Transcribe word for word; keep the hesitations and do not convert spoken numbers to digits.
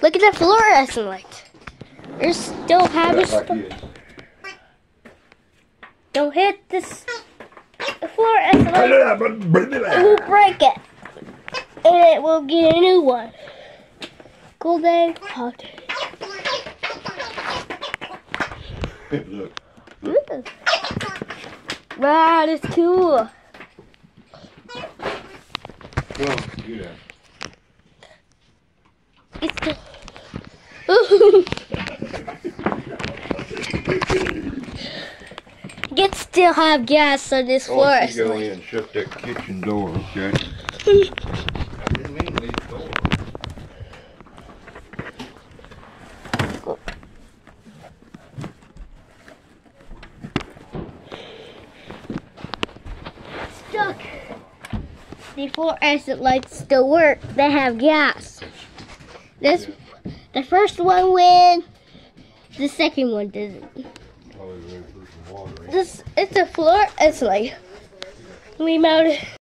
Look at the fluorescent light. There's still having stuff. Don't hit this fluorescent light. It will break it. And it will get a new one. Cool day, hot day. Look. Look. Wow, that's cool. Well, yeah. It's the Ooh. You still have gas on this Oh, floor. you go in and shut that kitchen door, okay? I didn't mean to leave the door. Stuck. The fluorescent lights still work. They have gas. This, Yeah. the first one went. The second one didn't. Probably ready for some water. This, it's a fluorescent light. We mounted.